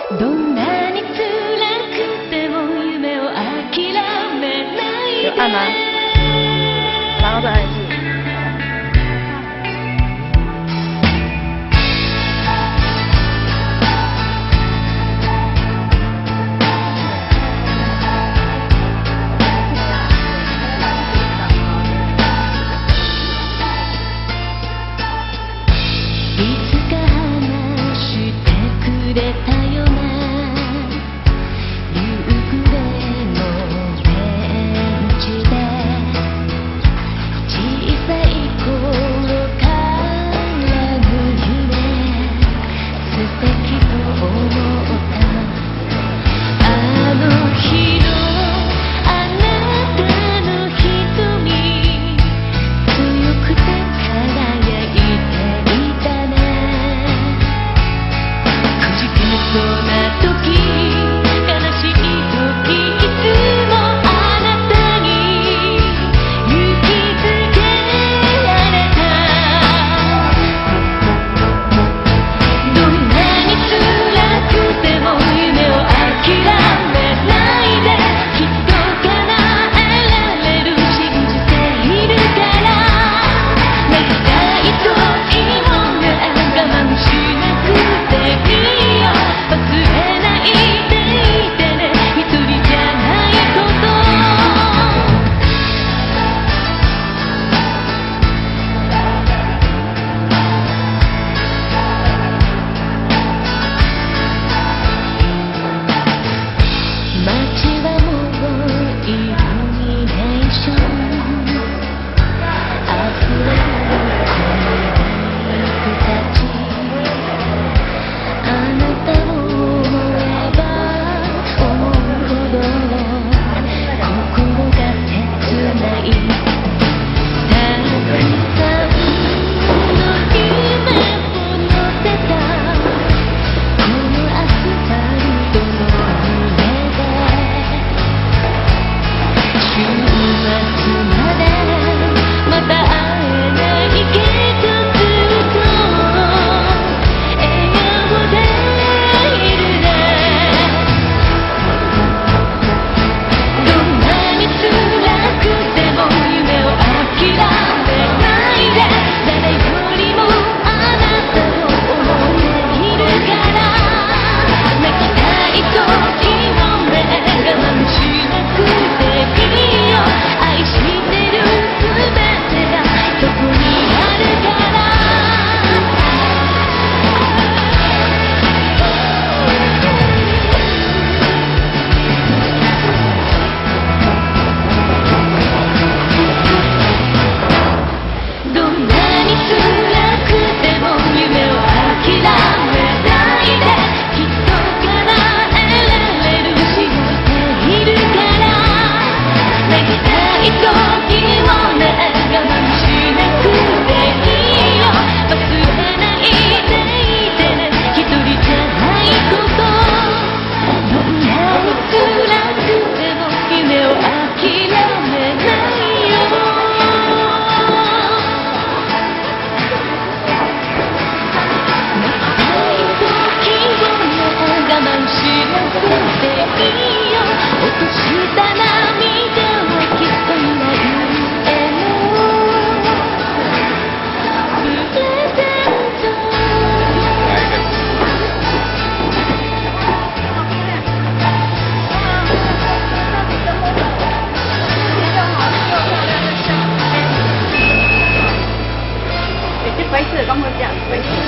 どんなに辛くても夢を諦めないで。 有按吗？然后再按一次。 いつか話してくれたよな、夕暮れのベンチで小さい頃からの夢、素敵と思ったあの日のあなたの瞳、強くて輝いていたね。くじけそうな時、悲しい時、いつもあなたに勇気づけられた。どんなに辛くても夢を諦めないで、きっと叶えられる信じているから。泣きたい時もね、我慢しなくていいよ。忘れないでいてね、一人じゃないこと。街はもうイルミネーション溢れる恋人たち、あなたを思えば思うほど心が切ない。たくさんの夢を乗せたこのアスファルトの上で、週末までまた会えないけど、ずっと笑顔でいるね。どんなに辛くても夢を諦めないで、誰よりもあなたを思っているから。泣きたい時もね、我慢しなくていいよ。愛してるすべてがそこにあるから。どんなに辛くても夢を諦めないで、きっと叶えられる信じているから。泣きたい時もね、我慢しなくていいよ。忘れないでいてね、一人じゃないこと。どんなに辛くても夢を諦めないよ。泣きたい時もね、我慢しなくていいよ。落とした涙はきっと今夢のプレゼント。 这白色刚会这样，白色。